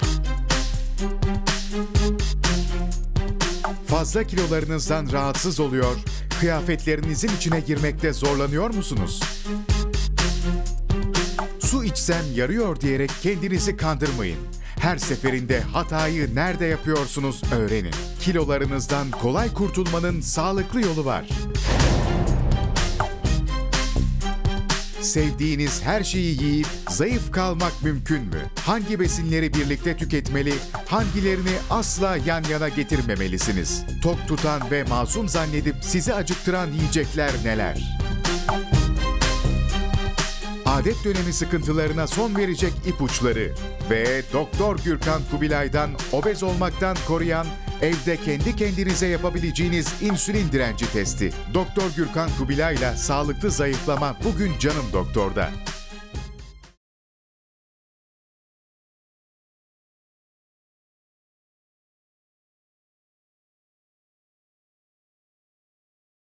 Fazla kilolarınızdan rahatsız oluyor, kıyafetlerinizin içine girmekte zorlanıyor musunuz? Su içsem yarıyor diyerek kendinizi kandırmayın. Her seferinde hatayı nerede yapıyorsunuz öğrenin. Kilolarınızdan kolay kurtulmanın sağlıklı yolu var. Sevdiğiniz her şeyi yiyip zayıf kalmak mümkün mü? Hangi besinleri birlikte tüketmeli, hangilerini asla yan yana getirmemelisiniz? Tok tutan ve masum zannedip sizi acıktıran yiyecekler neler? Adet dönemi sıkıntılarına son verecek ipuçları ve Doktor Gürkan Kubilay'dan obez olmaktan koruyan, evde kendi kendinize yapabileceğiniz insülin direnci testi. Doktor Gürkan Kubilay'la sağlıklı zayıflama bugün Canım Doktor'da.